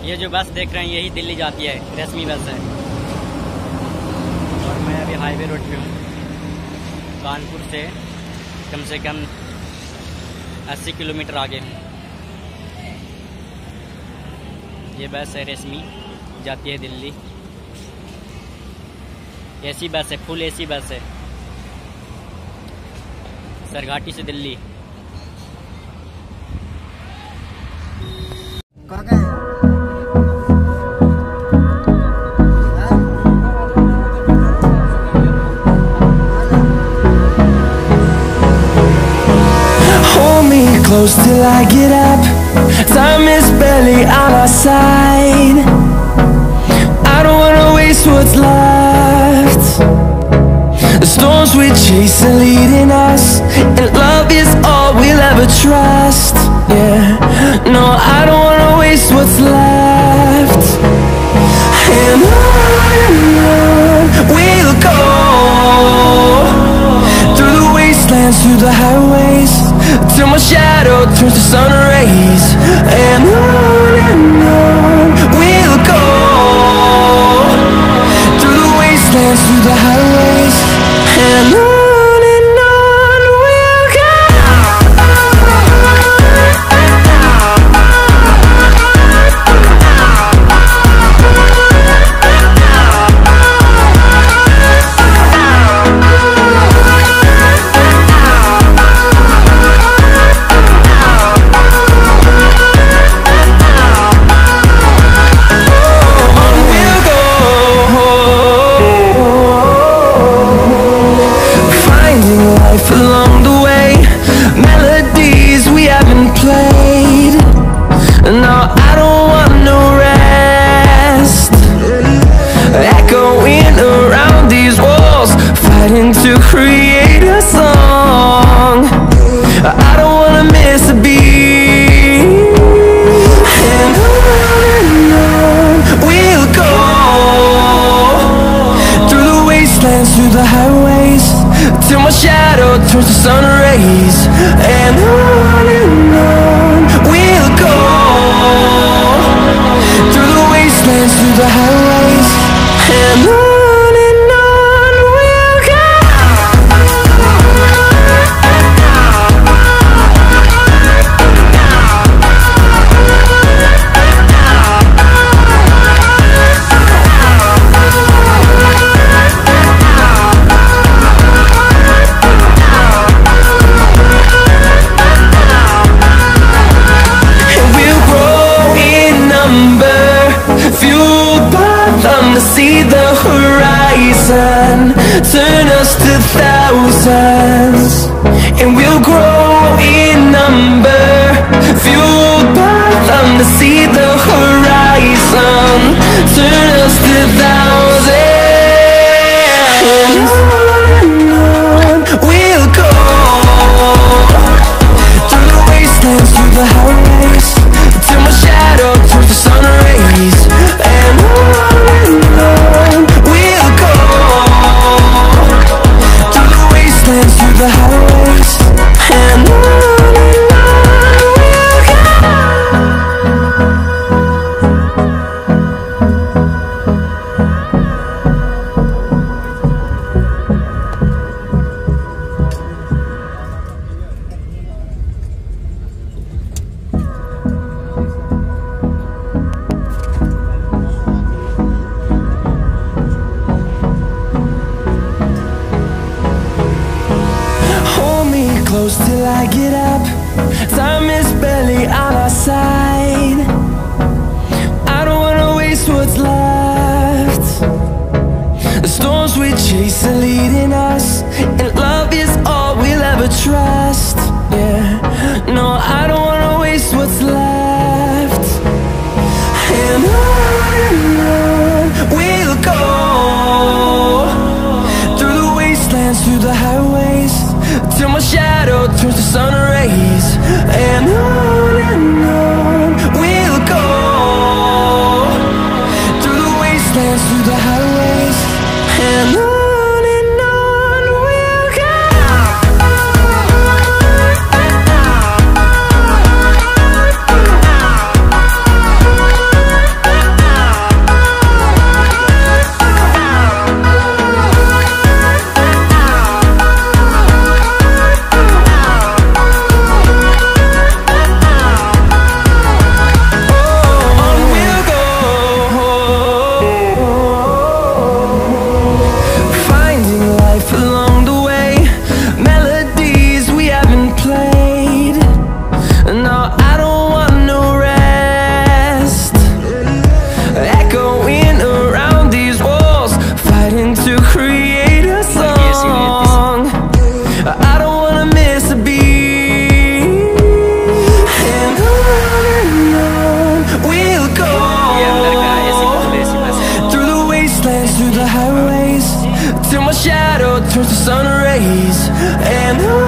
ये जो बस देख रहे हैं यही दिल्ली जाती है, रेशमी बस है। और मैं अभी हाईवे रोड पे हूँ, कानपुर से कम 80 किलोमीटर आगे हूँ। ये बस है रेशमी, जाती है दिल्ली। एसी बस है, फुल एसी बस है, सरघाटी से Delhi. Close till I get up, time is barely on our side. I don't wanna waste what's left. The storms we chase are leading us, and love is all we'll ever trust. Yeah, no, I don't wanna waste what's left. And on we'll go, through the wastelands, through the highways, till my shadow turns to sun rays. And on we'll go, through the wastelands, through the highways. And on we'll go. Along the way, melodies we haven't played. No, I don't want no rest. Echoing around these walls, fighting to create a song. I don't wanna miss a beat. And on we'll go, through the wastelands, through the highways, till my shadow turns to sun rays. And on we'll go, through the wastelands, through the highways. And on we'll go. See the horizon, turn us to thousands, and we'll grow in number, fueled by them to see the horizon, turn us to thousands. And on we'll go, through the wastelands, through the highways, till my shadow turns to sun rays. And on we'll go, through the wastelands, through the highways. And on turns to sun rays. And